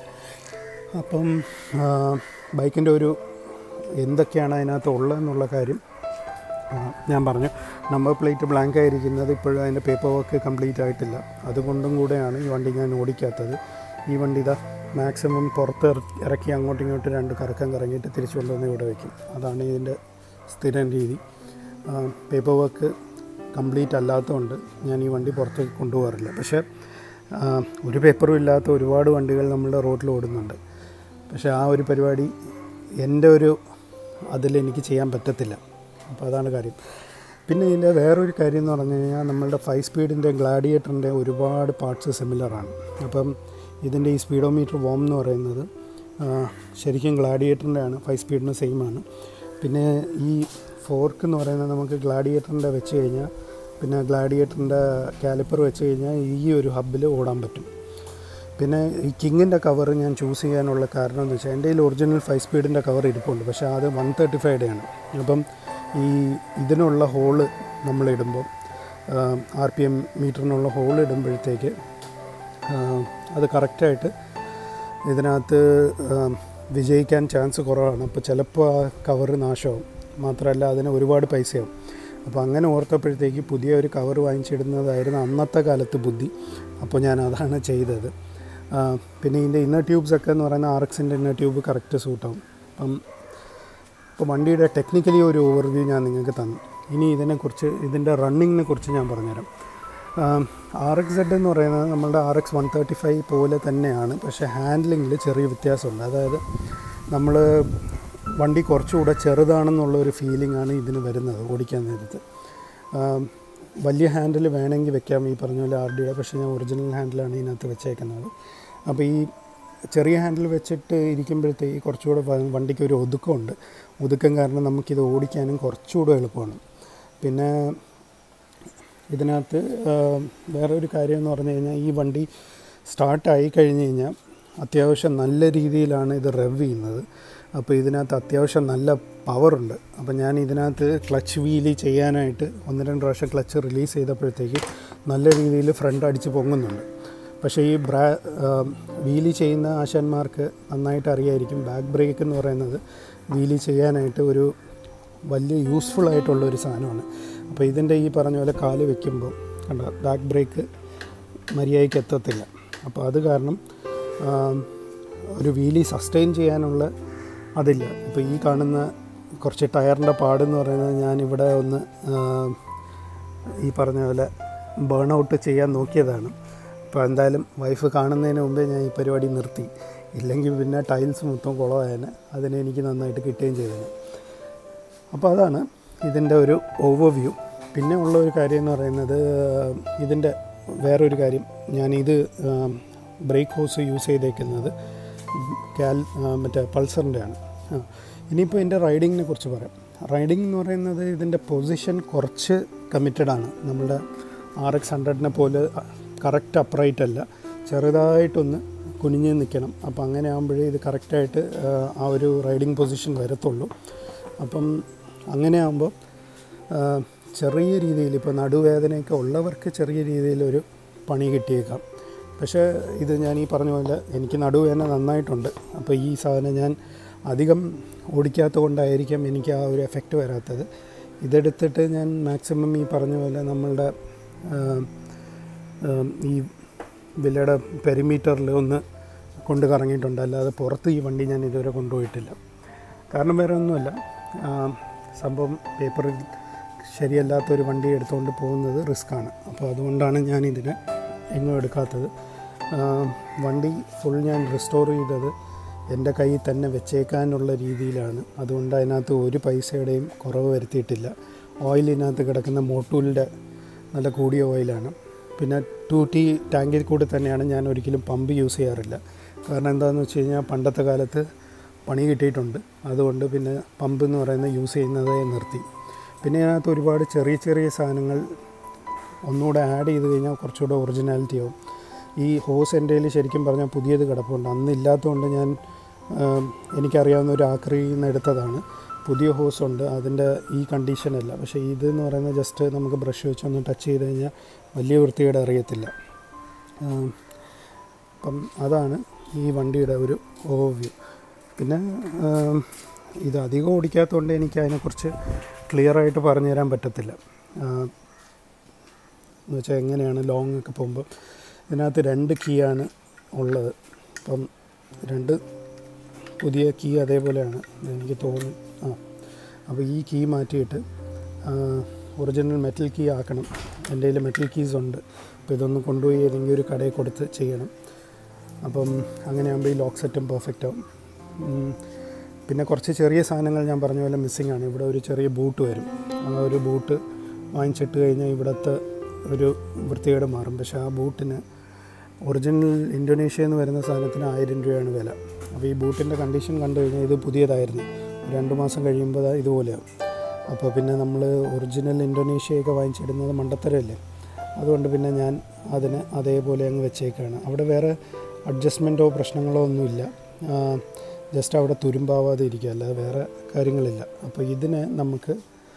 അപ്പം ബൈക്കിൻ്റെ ഒരു എന്തൊക്കെയാണ് അതിനകത്ത് ഉള്ളതെന്നുള്ള കാര്യം ഞാൻ പറഞ്ഞു. നമ്പർ പ്ലേറ്റ് ബ്ലാങ്ക് ആയിരിക്കുന്നത് ഇപ്പോഴും അതിൻ്റെ പേപ്പർ വർക്ക് കംപ്ലീറ്റ് ആയിട്ടില്ല. അതുകൊണ്ടും കൂടെയാണ് ഈ വണ്ടി ഞാൻ ഓടിക്കാത്തത്. ഈ വണ്ടി ഇതാ മാക്സിമം പുറത്ത് ഇറക്കി അങ്ങോട്ടും ഇങ്ങോട്ടും രണ്ട് കറക്കം കറങ്ങിയിട്ട് തിരിച്ചു കൊണ്ടുവന്ന് ഇവിടെ വയ്ക്കും. അതാണ് ഇതിൻ്റെ സ്ഥിരം രീതി. പേപ്പർ വർക്ക് കംപ്ലീറ്റ് അല്ലാത്തതുകൊണ്ട് ഞാൻ ഈ വണ്ടി പുറത്ത് കൊണ്ടുപോകാറില്ല. പക്ഷേ ഒരു പേപ്പറും ഇല്ലാത്ത ഒരുപാട് വണ്ടികൾ നമ്മുടെ റോഡിൽ ഓടുന്നുണ്ട്. പക്ഷേ ആ ഒരു പരിപാടി എൻ്റെ ഒരു അതിലെനിക്ക് ചെയ്യാൻ പറ്റത്തില്ല. അപ്പോൾ അതാണ് കാര്യം. പിന്നെ ഇതിൻ്റെ വേറൊരു കാര്യം എന്ന് പറഞ്ഞു കഴിഞ്ഞാൽ നമ്മളുടെ ഫൈവ് സ്പീഡിൻ്റെ ഗ്ലാഡിയേറ്ററിൻ്റെ ഒരുപാട് പാർട്സ് സിമിലറാണ്. അപ്പം ഇതിൻ്റെ ഈ സ്പീഡോമീറ്റർ വോം എന്ന് പറയുന്നത് ശരിക്കും ഗ്ലാഡിയേറ്ററിൻ്റെ ആണ്, ഫൈവ് സ്പീഡിന് സെയിം ആണ്. പിന്നെ ഈ ഫോർക്ക് എന്ന് പറയുന്നത് നമുക്ക് ഗ്ലാഡിയേറ്ററിൻ്റെ വെച്ച് കഴിഞ്ഞാൽ, പിന്നെ ഗ്ലാഡിയേറ്ററിൻ്റെ കാലിപ്പർ വെച്ച് കഴിഞ്ഞാൽ ഈ ഒരു ഹബ്ബിൽ ഓടാൻ പറ്റും. പിന്നെ ഈ കിങ്ങിൻ്റെ കവർ ഞാൻ ചൂസ് ചെയ്യാനുള്ള കാരണം എന്ന് വെച്ചാൽ എൻ്റെ കയ്യിൽ ഒറിജിനൽ ഫൈവ് സ്പീഡിൻ്റെ കവർ ഇരിപ്പുണ്ട്, പക്ഷേ അത് വൺ തേർട്ടി ഫൈവയുടെ ആണ്. അപ്പം ഈ ഇതിനുള്ള ഹോള് നമ്മളിടുമ്പോൾ, ആർ പി എം മീറ്ററിനുള്ള ഹോൾ ഇടുമ്പോഴത്തേക്ക് അത് കറക്റ്റായിട്ട് ഇതിനകത്ത് വിജയിക്കാൻ ചാൻസ് കുറവാണ്. അപ്പോൾ ചിലപ്പോൾ ആ കവറ് നാശമാവും, മാത്രമല്ല അതിന് ഒരുപാട് പൈസയാവും. അപ്പോൾ അങ്ങനെ ഓർത്തപ്പോഴത്തേക്ക് പുതിയ ഒരു കവർ വാങ്ങിച്ചിടുന്നതായിരുന്നു അന്നത്തെ കാലത്ത് ബുദ്ധി. അപ്പോൾ ഞാൻ അതാണ് ചെയ്തത്. പിന്നെ ഇതിൻ്റെ ഇന്നർ ട്യൂബ്സൊക്കെ എന്ന് പറയുന്ന ആർ എക്സിൻ്റെ ഇന്നർ ട്യൂബ് കറക്റ്റ് സൂട്ടാവും. അപ്പം ഇപ്പോൾ വണ്ടിയുടെ ടെക്നിക്കലി ഒരു ഓവർവ്യൂ ഞാൻ നിങ്ങൾക്ക് തന്നു. ഇനി ഇതിനെക്കുറിച്ച്, ഇതിൻ്റെ റണ്ണിങ്ങിനെ കുറിച്ച് ഞാൻ പറഞ്ഞുതരാം. ആർ എക്സ് സെഡ് എന്ന് പറയുന്നത് നമ്മളുടെ R X one thirty five പോലെ തന്നെയാണ്, പക്ഷേ ഹാൻഡ്ലിങ്ങിൽ ചെറിയ വ്യത്യാസമുണ്ട്. അതായത് നമ്മൾ വണ്ടി കുറച്ചുകൂടെ ചെറുതാണെന്നുള്ളൊരു ഫീലിംഗാണ് ഇതിന് വരുന്നത് ഓടിക്കാൻ നേരത്ത്. വലിയ ഹാൻഡിൽ വേണമെങ്കിൽ വെക്കാം, ഈ പറഞ്ഞ പോലെ ആർ ഡിയുടെ, പക്ഷേ ഞാൻ ഒറിജിനൽ ഹാൻഡിലാണ് ഇതിനകത്ത് വെച്ചേക്കുന്നത്. അപ്പോൾ ഈ ചെറിയ ഹാൻഡിൽ വെച്ചിട്ട് ഇരിക്കുമ്പോഴത്തേക്ക് കുറച്ചുകൂടെ വണ്ടിക്ക് ഒരു ഒതുക്കമുണ്ട്. ഒതുക്കം കാരണം നമുക്കിത് ഓടിക്കാനും കുറച്ചുകൂടെ എളുപ്പമാണ്. പിന്നെ ഇതിനകത്ത് വേറൊരു കാര്യം എന്ന് പറഞ്ഞു കഴിഞ്ഞാൽ, ഈ വണ്ടി സ്റ്റാർട്ടായി കഴിഞ്ഞ് കഴിഞ്ഞാൽ അത്യാവശ്യം നല്ല രീതിയിലാണ് ഇത് റെവ് ചെയ്യുന്നത്. അപ്പോൾ ഇതിനകത്ത് അത്യാവശ്യം നല്ല പവറുണ്ട്. അപ്പോൾ ഞാൻ ഇതിനകത്ത് ക്ലച്ച് വീലി ചെയ്യാനായിട്ട് ഒന്ന് രണ്ട് പ്രാവശ്യം ക്ലച്ച് റിലീസ് ചെയ്തപ്പോഴത്തേക്ക് നല്ല രീതിയിൽ ഫ്രണ്ട് അടിച്ച് പൊങ്ങുന്നുണ്ട്. പക്ഷേ ഈ ബ്രാ വീലി ചെയ്യുന്ന ആശാന്മാർക്ക് നന്നായിട്ട് അറിയായിരിക്കും, ബാക്ക് ബ്രേക്ക് എന്ന് പറയുന്നത് വീലി ചെയ്യാനായിട്ട് ഒരു വലിയ യൂസ്ഫുൾ ആയിട്ടുള്ളൊരു സാധനമാണ്. അപ്പോൾ ഇതിൻ്റെ ഈ പറഞ്ഞ പോലെ കാല് വെക്കുമ്പോൾ കണ്ടോ ബാക്ക് ബ്രേക്ക് മര്യാദയ്ക്ക് എത്തത്തില്ല. അപ്പോൾ അത് കാരണം ഒരു വീലി സസ്റ്റെയിൻ ചെയ്യാനുള്ള അതില്ല. ഇപ്പോൾ ഈ കാണുന്ന കുറച്ച് ടയറിൻ്റെ പാടെന്ന് പറയുന്നത് ഞാനിവിടെ ഒന്ന് ഈ പറഞ്ഞ പോലെ ബേൺ ഔട്ട് ചെയ്യാൻ നോക്കിയതാണ്. അപ്പോൾ എന്തായാലും വൈഫ് കാണുന്നതിന് മുമ്പേ ഞാൻ ഈ പരിപാടി നിർത്തി. ഇല്ലെങ്കിൽ പിന്നെ ടൈൽസ് മൊത്തം കുളമായേനെ. അതിനെ എനിക്ക് നന്നായിട്ട് കിട്ടുകയും ചെയ്തേനെ. അപ്പോൾ അതാണ് ഇതിൻ്റെ ഒരു ഓവർവ്യൂ. പിന്നെ ഉള്ള ഒരു കാര്യം എന്ന് പറയുന്നത് ഇതിൻ്റെ വേറൊരു കാര്യം, ഞാനിത് ബ്രേക്ക് ഹോസ് യൂസ് ചെയ്തേക്കുന്നത് കാൽ മറ്റേ പൾസറിൻ്റെയാണ്. ആ ഇനിയിപ്പോൾ എൻ്റെ റൈഡിങ്ങിനെ കുറിച്ച് പറയാം. റൈഡിംഗ് എന്ന് പറയുന്നത് ഇതിൻ്റെ പൊസിഷൻ കുറച്ച് കമ്മിറ്റഡാണ്. നമ്മുടെ ആർ എക്സ് ഹൺഡ്രഡിനെ പോലെ കറക്റ്റ് അപ്രൈറ്റ് അല്ല, ചെറുതായിട്ടൊന്ന് കുനിഞ്ഞ് നിൽക്കണം. അപ്പോൾ അങ്ങനെ ആകുമ്പോഴേ ഇത് കറക്റ്റായിട്ട് ആ ഒരു റൈഡിങ് പൊസിഷൻ വരത്തുള്ളൂ. അപ്പം അങ്ങനെ ആകുമ്പോൾ ചെറിയ രീതിയിൽ ഇപ്പോൾ നടുവേദനയൊക്കെ ഉള്ളവർക്ക് ചെറിയ രീതിയിലൊരു പണി കിട്ടിയേക്കാം. പക്ഷേ ഇത് ഞാൻ ഈ പറഞ്ഞ പോലെ എനിക്ക് നടുവേദന നന്നായിട്ടുണ്ട്. അപ്പോൾ ഈ സാധനം ഞാൻ അധികം ഓടിക്കാത്തത് കൊണ്ടായിരിക്കാം എനിക്ക് ആ ഒരു എഫക്റ്റ് വരാത്തത്. ഇതെടുത്തിട്ട് ഞാൻ മാക്സിമം ഈ പറഞ്ഞ പോലെ നമ്മളുടെ ഈ വില്ലയുടെ പെരിമീറ്ററിൽ ഒന്ന് കൊണ്ട് കറങ്ങിയിട്ടുണ്ട്. അല്ലാതെ പുറത്ത് ഈ വണ്ടി ഞാൻ ഇതുവരെ കൊണ്ടുപോയിട്ടില്ല. കാരണം വേറെ ഒന്നുമല്ല, സംഭവം പേപ്പറിൽ ശരിയല്ലാത്തൊരു വണ്ടി എടുത്തുകൊണ്ട് പോകുന്നത് റിസ്ക്കാണ്. അപ്പോൾ അതുകൊണ്ടാണ് ഞാനിതിനെ എങ്ങും എടുക്കാത്തത്. വണ്ടി ഫുൾ ഞാൻ റിസ്റ്റോർ ചെയ്തത് എൻ്റെ കയ്യിൽ തന്നെ വെച്ചേക്കാനുള്ള രീതിയിലാണ്. അതുകൊണ്ട് അതിനകത്ത് ഒരു പൈസയുടെയും കുറവ് വരുത്തിയിട്ടില്ല. ഓയിലിനകത്ത് കിടക്കുന്ന മോട്ടൂലിൻ്റെ നല്ല കൂടിയ ഓയിലാണ്. പിന്നെ ടു ടി ടാങ്കിൽ കൂടെ തന്നെയാണ്, ഞാൻ ഒരിക്കലും പമ്പ് യൂസ് ചെയ്യാറില്ല. കാരണം എന്താണെന്ന് വെച്ച് കഴിഞ്ഞാൽ പണ്ടത്തെ കാലത്ത് പണി കിട്ടിയിട്ടുണ്ട്. അതുകൊണ്ട് പിന്നെ പമ്പ് എന്ന് പറയുന്നത് യൂസ് ചെയ്യുന്നതേ നിർത്തി. പിന്നെ അതിനകത്ത് ഒരുപാട് ചെറിയ ചെറിയ സാധനങ്ങൾ ഒന്നുകൂടെ ആഡ് ചെയ്ത് കഴിഞ്ഞാൽ കുറച്ചുകൂടെ ഒറിജിനാലിറ്റി ആവും. ഈ ഹോസ് എൻ്റെ കയ്യിൽ ശരിക്കും പറഞ്ഞാൽ പുതിയത് കിടപ്പുണ്ട്. അന്നില്ലാത്തതുകൊണ്ട് ഞാൻ എനിക്കറിയാവുന്ന ഒരു ആക്രിയിൽ നിന്ന് എടുത്തതാണ്. പുതിയ ഹോസുണ്ട്, അതിൻ്റെ ഈ കണ്ടീഷനല്ല. പക്ഷേ ഇതെന്ന് പറയുന്നത് ജസ്റ്റ് നമുക്ക് ബ്രഷ് വെച്ചൊന്ന് ടച്ച് ചെയ്ത് കഴിഞ്ഞാൽ വലിയ വൃത്തിയുടെ അറിയത്തില്ല. അപ്പം അതാണ് ഈ വണ്ടിയുടെ ഒരു ഓവർവ്യൂ. പിന്നെ ഇത് അധികം ഓടിക്കാത്തതുകൊണ്ട് എനിക്ക് അതിനെക്കുറിച്ച് ക്ലിയറായിട്ട് പറഞ്ഞു തരാൻ പറ്റത്തില്ല. എന്ന് വെച്ചാൽ എങ്ങനെയാണ് ലോങ് ഒക്കെ പോകുമ്പോൾ ഇതിനകത്ത് രണ്ട് കീ ആണ് ഉള്ളത്. അപ്പം രണ്ട് പുതിയ കീ അതേപോലെയാണ് എനിക്ക് തോന്നുന്നു. ആ അപ്പോൾ ഈ കീ മാറ്റിയിട്ട് ഒറിജിനൽ മെറ്റൽ കീ ആക്കണം. എൻ്റെ കയ്യിൽ മെറ്റൽ കീസ് ഉണ്ട്. അപ്പോൾ ഇതൊന്ന് കൊണ്ടുപോയി ഏതെങ്കിലും ഒരു കടയിൽ കൊടുത്ത് ചെയ്യണം. അപ്പം അങ്ങനെയാകുമ്പോൾ ഈ ലോക്ക് സെറ്റും പെർഫെക്റ്റ് ആവും. പിന്നെ കുറച്ച് ചെറിയ സാധനങ്ങൾ ഞാൻ പറഞ്ഞ പോലെ മിസ്സിംഗ് ആണ്. ഇവിടെ ഒരു ചെറിയ ബൂട്ട് വരും. ആ ഒരു ബൂട്ട് വാങ്ങിച്ചിട്ട് കഴിഞ്ഞാൽ ഇവിടുത്തെ ഒരു വൃത്തികേട് മാറും. പക്ഷേ ആ ബൂട്ടിന് ഒറിജിനൽ ഇന്തോനേഷ്യയിൽ നിന്ന് വരുന്ന സാധനത്തിന് ആയിരം രൂപയാണ് വില. അപ്പോൾ ഈ ബൂട്ടിൻ്റെ കണ്ടീഷൻ കണ്ടു കഴിഞ്ഞാൽ ഇത് പുതിയതായിരുന്നു. രണ്ട് മാസം കഴിയുമ്പോൾ ഇതുപോലെയാവും. അപ്പോൾ പിന്നെ നമ്മൾ ഒറിജിനൽ ഇന്തോനേഷ്യയൊക്കെ വാങ്ങിച്ചിടുന്നത് മണ്ടത്തരമല്ലേ. അതുകൊണ്ട് പിന്നെ ഞാൻ അതിന് അതേപോലെ അങ്ങ് വെച്ചേക്കാണ്. അവിടെ വേറെ അഡ്ജസ്റ്റ്മെൻറ്റോ പ്രശ്നങ്ങളോ ഒന്നുമില്ല. ജസ്റ്റ് അവിടെ തുരുമ്പാവാതെ ഇരിക്കുക, അല്ലാതെ വേറെ കാര്യങ്ങളില്ല. അപ്പോൾ ഇതിന് നമുക്ക്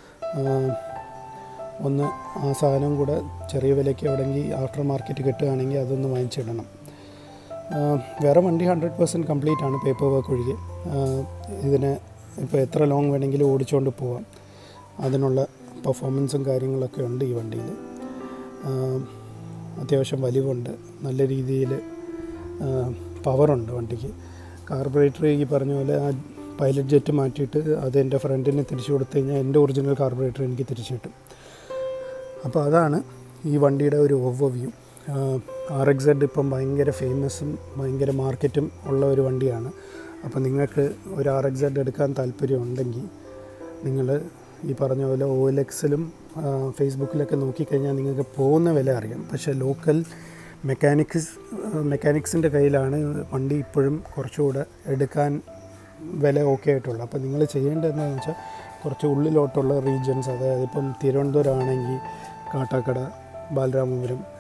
ഒന്ന് ആ സാധനം കൂടെ ചെറിയ വിലയ്ക്ക് എവിടെയെങ്കിൽ ആഫ്റ്റർ മാർക്കറ്റ് കിട്ടുകയാണെങ്കിൽ അതൊന്ന് വാങ്ങിച്ചിടണം. വേറെ വണ്ടി ഹൺഡ്രഡ് പെർസെൻറ്റ് കംപ്ലീറ്റ് ആണ്, പേപ്പർ വർക്ക് ഒഴികെ. ഇതിന് ഇപ്പോൾ എത്ര ലോങ് വേണമെങ്കിലും ഓടിച്ചുകൊണ്ട് പോവാം. അതിനുള്ള പെർഫോമൻസും കാര്യങ്ങളൊക്കെ ഉണ്ട് ഈ വണ്ടിയിൽ. അത്യാവശ്യം വലിവുണ്ട്, നല്ല രീതിയിൽ പവറുണ്ട് വണ്ടിക്ക്. കാർബറേറ്റർ ഈ പറഞ്ഞ പോലെ ആ പൈലറ്റ് ജെറ്റ് മാറ്റിയിട്ട് അത് എൻ്റെ ഫ്രണ്ടിന് തിരിച്ചു കൊടുത്തു കഴിഞ്ഞാൽ എൻ്റെ ഒറിജിനൽ കാർബറേറ്റർ എനിക്ക് തിരിച്ചു കിട്ടും. അപ്പോൾ അതാണ് ഈ വണ്ടിയുടെ ഒരു ഓവർവ്യൂ. ആർ എക്സ് സെഡ് ഇപ്പം ഭയങ്കര ഫേമസും ഭയങ്കര മാർക്കറ്റും ഉള്ള ഒരു വണ്ടിയാണ്. അപ്പോൾ നിങ്ങൾക്ക് ഒരു ആർ എക്സ് സെഡ് എടുക്കാൻ താല്പര്യമുണ്ടെങ്കിൽ നിങ്ങൾ ഈ പറഞ്ഞ പോലെ ഒ എൽ എക്സിലും ഫേസ്ബുക്കിലൊക്കെ നോക്കിക്കഴിഞ്ഞാൽ നിങ്ങൾക്ക് പോകുന്ന വില അറിയാം. പക്ഷേ ലോക്കൽ മെക്കാനിക്സ് മെക്കാനിക്സിൻ്റെ കയ്യിലാണ് വണ്ടി ഇപ്പോഴും കുറച്ചുകൂടെ എടുക്കാൻ വില ഓക്കെ ആയിട്ടുള്ളത്. അപ്പോൾ നിങ്ങൾ ചെയ്യേണ്ടതെന്ന് വെച്ചാൽ കുറച്ച് ഉള്ളിലോട്ടുള്ള റീജിയൻസ്, അതായത് ഇപ്പം തിരുവനന്തപുരം ആണെങ്കിൽ കാട്ടാക്കട, ബാലരാമപുരം,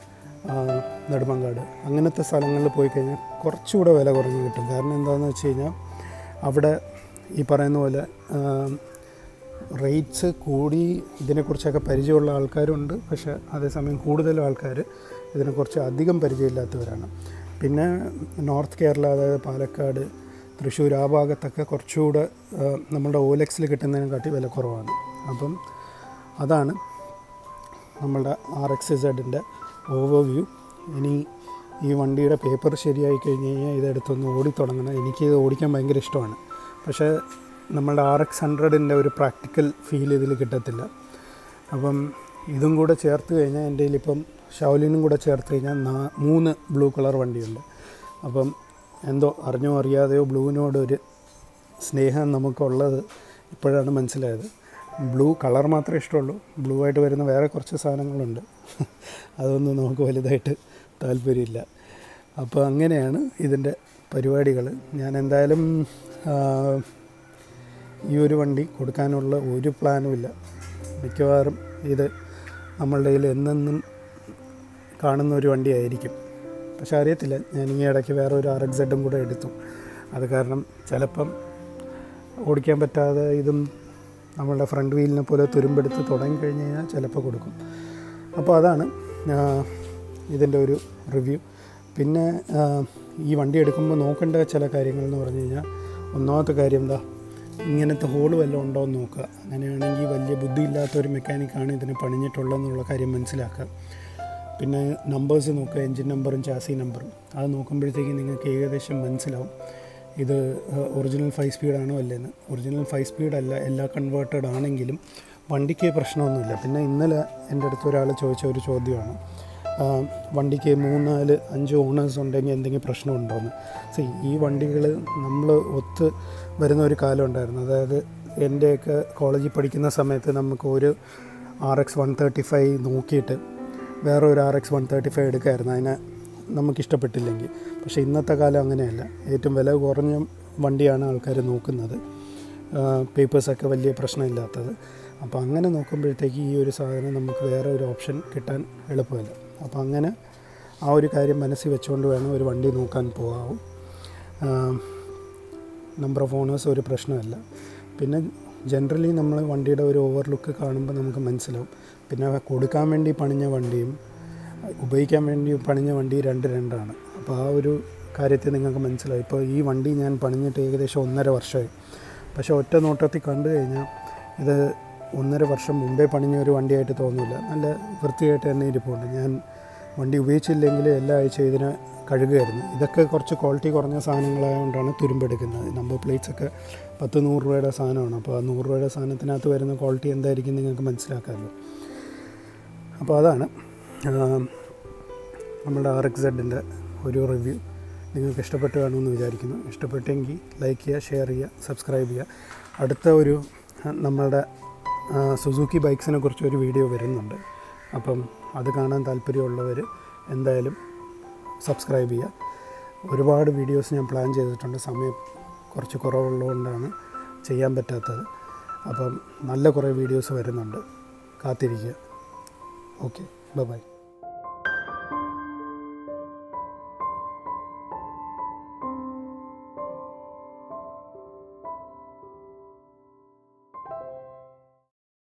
നെടുമങ്ങാട് അങ്ങനത്തെ സ്ഥലങ്ങളിൽ പോയി കഴിഞ്ഞാൽ കുറച്ചുകൂടെ വില കുറഞ്ഞ് കിട്ടും. കാരണം എന്താണെന്ന് വെച്ച് കഴിഞ്ഞാൽ അവിടെ ഈ പറയുന്ന പോലെ റേറ്റ്സ് കൂടി ഇതിനെക്കുറിച്ചൊക്കെ പരിചയമുള്ള ആൾക്കാരുണ്ട്. പക്ഷേ അതേസമയം കൂടുതലും ആൾക്കാർ ഇതിനെക്കുറിച്ച് അധികം പരിചയമില്ലാത്തവരാണ്. പിന്നെ നോർത്ത് കേരള, അതായത് പാലക്കാട്, തൃശ്ശൂർ ആ ഭാഗത്തൊക്കെ കുറച്ചുകൂടെ നമ്മളുടെ ഓലെക്സിൽ കിട്ടുന്നതിനെക്കാട്ടി വില കുറവാണ്. അപ്പം അതാണ് നമ്മളുടെ ആർ എക്സ് സെഡിൻ്റെ ഓവർവ്യൂ. ഇനി ഈ വണ്ടിയുടെ പേപ്പർ ശരിയായി കഴിഞ്ഞ് കഴിഞ്ഞാൽ ഇതെടുത്തൊന്ന് ഓടിത്തുടങ്ങണം. എനിക്കിത് ഓടിക്കാൻ ഭയങ്കര ഇഷ്ടമാണ്. പക്ഷേ നമ്മളുടെ ആർ എക്സ് ഹൺഡ്രഡിൻ്റെ ഒരു പ്രാക്ടിക്കൽ ഫീൽ ഇതിൽ കിട്ടത്തില്ല. അപ്പം ഇതും കൂടെ ചേർത്ത് കഴിഞ്ഞാൽ എൻ്റെ കയ്യിലിപ്പം ഷൗലിനും കൂടെ ചേർത്ത് കഴിഞ്ഞാൽ നാ മൂന്ന് ബ്ലൂ കളർ വണ്ടിയുണ്ട്. അപ്പം എന്തോ അറിഞ്ഞോ അറിയാതെയോ ബ്ലൂവിനോടൊരു സ്നേഹം നമുക്കുള്ളത് ഇപ്പോഴാണ് മനസ്സിലായത്. ബ്ലൂ കളർ മാത്രമേ ഇഷ്ടമുള്ളൂ. ബ്ലൂ ആയിട്ട് വരുന്ന വേറെ കുറച്ച് സാധനങ്ങളുണ്ട്, അതൊന്നും നമുക്ക് വലുതായിട്ട് താല്പര്യമില്ല. അപ്പോൾ അങ്ങനെയാണ് ഇതിൻ്റെ പരിപാടികൾ. ഞാൻ എന്തായാലും ഈ ഒരു വണ്ടി കൊടുക്കാനുള്ള ഒരു പ്ലാനും ഇല്ല. മിക്കവാറും ഇത് നമ്മളുടെ കയ്യിൽ എന്നെന്നും കാണുന്ന ഒരു വണ്ടിയായിരിക്കും. പക്ഷെ അറിയത്തില്ല, ഞാൻ ഈ ഇടയ്ക്ക് വേറെ ഒരു ആർ എക്സ് സെഡും കൂടെ എടുത്തു. അത് കാരണം ചിലപ്പം ഓടിക്കാൻ പറ്റാതെ ഇതും നമ്മളുടെ ഫ്രണ്ട് വീലിനെ പോലെ തുരുമ്പെടുത്ത് തുടങ്ങി കഴിഞ്ഞ് കഴിഞ്ഞാൽ ചിലപ്പോൾ കൊടുക്കും. അപ്പോൾ അതാണ് ഇതിൻ്റെ ഒരു റിവ്യൂ. പിന്നെ ഈ വണ്ടി എടുക്കുമ്പോൾ നോക്കേണ്ട ചില കാര്യങ്ങൾ എന്ന് പറഞ്ഞു കഴിഞ്ഞാൽ, ഒന്നാമത്തെ കാര്യം എന്താ, ഇങ്ങനത്തെ ഹോള് വല്ലതും ഉണ്ടോ എന്ന് നോക്കുക. അങ്ങനെയാണെങ്കിൽ വലിയ ബുദ്ധിയില്ലാത്തൊരു മെക്കാനിക്കാണ് ഇതിനെ പണിഞ്ഞിട്ടുള്ളതെന്നുള്ള കാര്യം മനസ്സിലാക്കുക. പിന്നെ നമ്പേഴ്സ് നോക്കുക, എൻജിൻ നമ്പറും ചാസി നമ്പറും. അത് നോക്കുമ്പോഴത്തേക്കും നിങ്ങൾക്ക് ഏകദേശം മനസ്സിലാവും ഇത് ഒറിജിനൽ ഫൈവ് സ്പീഡാണോ അല്ലേന്ന്. ഒറിജിനൽ ഫൈവ് സ്പീഡല്ല, എല്ലാ കൺവേർട്ടഡ് ആണെങ്കിലും വണ്ടിക്ക് പ്രശ്നമൊന്നുമില്ല. പിന്നെ ഇന്നലെ എൻ്റെ അടുത്ത് ഒരാൾ ചോദിച്ച ഒരു ചോദ്യമാണ്, വണ്ടിക്ക് മൂന്നാല് അഞ്ച് ഓണേഴ്സ് ഉണ്ടെങ്കിൽ എന്തെങ്കിലും പ്രശ്നമുണ്ടോയെന്ന്. സി ഈ വണ്ടികൾ നമ്മൾ ഒത്ത് വരുന്ന ഒരു കാലം ഉണ്ടായിരുന്നു. അതായത് എൻ്റെയൊക്കെ കോളേജിൽ പഠിക്കുന്ന സമയത്ത് നമുക്ക് ഒരു R X one thirty five നോക്കിയിട്ട് വേറെ ഒരു R X one thirty five എടുക്കാമായിരുന്നു, അതിനെ നമുക്കിഷ്ടപ്പെട്ടില്ലെങ്കിൽ. പക്ഷേ ഇന്നത്തെ കാലം അങ്ങനെയല്ല. ഏറ്റവും വില കുറഞ്ഞ വണ്ടിയാണ് ആൾക്കാർ നോക്കുന്നത്, പേപ്പേഴ്സൊക്കെ വലിയ പ്രശ്നമില്ലാത്തത്. അപ്പോൾ അങ്ങനെ നോക്കുമ്പോഴത്തേക്ക് ഈ ഒരു സാധനം നമുക്ക് വേറെ ഒരു ഓപ്ഷൻ കിട്ടാൻ എളുപ്പമില്ല. അപ്പോൾ അങ്ങനെ ആ ഒരു കാര്യം മനസ്സിൽ വെച്ചുകൊണ്ട് വേണം ഒരു വണ്ടി നോക്കാൻ പോകാവും. നമ്പർ ഓഫ് ഓണേഴ്സ് ഒരു പ്രശ്നമല്ല. പിന്നെ ജനറലി നമ്മൾ വണ്ടിയുടെ ഒരു ഓവർലുക്ക് കാണുമ്പോൾ നമുക്ക് മനസ്സിലാവും. പിന്നെ കൊടുക്കാൻ വേണ്ടി പണിഞ്ഞ വണ്ടിയും ഉപയോഗിക്കാൻ വേണ്ടി പണിഞ്ഞ വണ്ടി രണ്ട് രണ്ടാണ്. അപ്പോൾ ആ ഒരു കാര്യത്തിൽ നിങ്ങൾക്ക് മനസ്സിലാവും. ഇപ്പോൾ ഈ വണ്ടി ഞാൻ പണിഞ്ഞിട്ട് ഏകദേശം ഒന്നര വർഷമായി. പക്ഷേ ഒറ്റ നോട്ടത്തിൽ കണ്ടു കഴിഞ്ഞാൽ ഇത് ഒന്നര വർഷം മുമ്പേ പണിഞ്ഞ ഒരു വണ്ടിയായിട്ട് തോന്നില്ല. നല്ല വൃത്തിയായിട്ട് തന്നെ ഇരിപ്പുണ്ട്. ഞാൻ വണ്ടി ഉപയോഗിച്ചില്ലെങ്കിൽ എല്ലാ ആഴ്ചയും ഇതിനെ കഴുകുമായിരുന്നു. ഇതൊക്കെ കുറച്ച് ക്വാളിറ്റി കുറഞ്ഞ സാധനങ്ങളായതുകൊണ്ടാണ് തുരുമ്പെടുക്കുന്നത്. നമ്പർ പ്ലേറ്റ്സൊക്കെ പത്ത് നൂറ് രൂപയുടെ സാധനമാണ്. അപ്പോൾ ആ നൂറ് രൂപയുടെ സാധനത്തിനകത്ത് വരുന്ന ക്വാളിറ്റി എന്തായിരിക്കും നിങ്ങൾക്ക് മനസ്സിലാക്കാമല്ലോ. അപ്പോൾ അതാണ് നമ്മുടെ ആർ എക്സ് സെഡിൻ്റെ ഒരു റിവ്യൂ. നിങ്ങൾക്ക് ഇഷ്ടപ്പെട്ട് കാണുമെന്ന് വിചാരിക്കുന്നു. ഇഷ്ടപ്പെട്ടെങ്കിൽ ലൈക്ക് ചെയ്യുക, ഷെയർ ചെയ്യുക, സബ്സ്ക്രൈബ് ചെയ്യുക. അടുത്ത ഒരു നമ്മളുടെ സുസുക്കി ബൈക്സിനെ കുറിച്ചൊരു വീഡിയോ വരുന്നുണ്ട്. അപ്പം അത് കാണാൻ താല്പര്യമുള്ളവർ എന്തായാലും സബ്സ്ക്രൈബ് ചെയ്യുക. ഒരുപാട് വീഡിയോസ് ഞാൻ പ്ലാൻ ചെയ്തിട്ടുണ്ട്. സമയം കുറച്ച് കുറവുള്ളതുകൊണ്ടാണ് ചെയ്യാൻ പറ്റാത്തത്. അപ്പം നല്ല കുറേ വീഡിയോസ് വരുന്നുണ്ട്, കാത്തിരിക്കുക. Okay, bye by.